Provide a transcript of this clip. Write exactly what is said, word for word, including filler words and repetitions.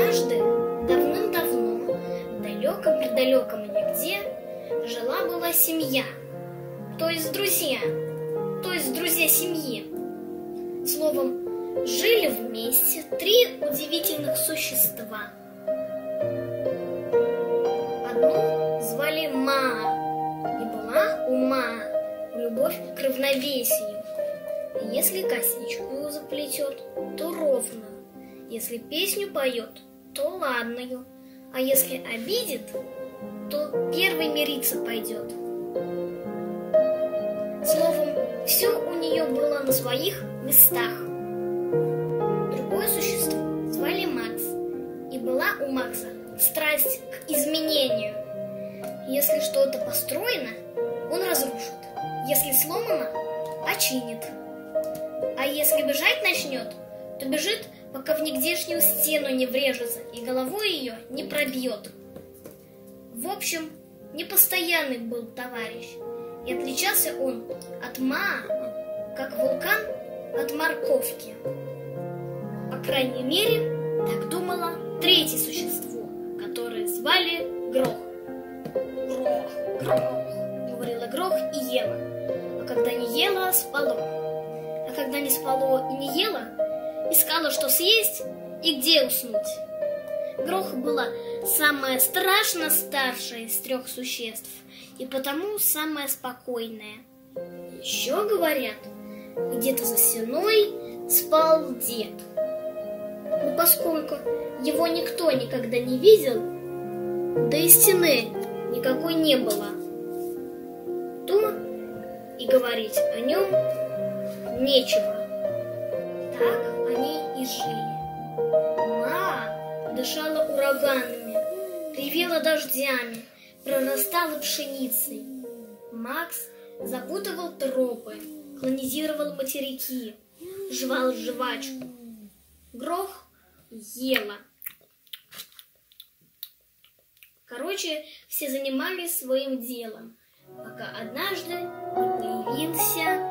Однажды, давным-давно, в далеком-предалеком нигде, жила-была семья, то есть друзья, то есть друзья семьи. Словом, жили вместе три удивительных существа. Одну звали Ма, и была у Ма любовь к равновесию. И если косичку заплетет, то ровно, если песню поет, то ладную, а если обидит, то первый мириться пойдет. Словом, все у нее было на своих местах. Другое существо звали Макс, и была у Макса страсть к изменению. Если что-то построено, он разрушит, если сломано, починит. А если бежать начнет, то бежит, пока в нигдешнюю стену не врежется и головой ее не пробьет. В общем, непостоянный был товарищ, и отличался он от Ма, как вулкан от морковки. По крайней мере, так думало третье существо, которое звали Грох. Грох, Грох, говорила Грох и ела, а когда не ела, спало. А когда не спало и не ела, искала, что съесть и где уснуть. Грох была самая страшно старшая из трех существ, и потому самая спокойная. Еще говорят, где-то за стеной спал дед. Но поскольку его никто никогда не видел, да и стены никакой не было, то и говорить о нем нечего. Так они и жили. Ма дышала ураганами, ревела дождями, прорастала пшеницей. Макс запутывал тропы, колонизировал материки, жевал жвачку. Грох ела. Короче, все занимались своим делом, пока однажды не появился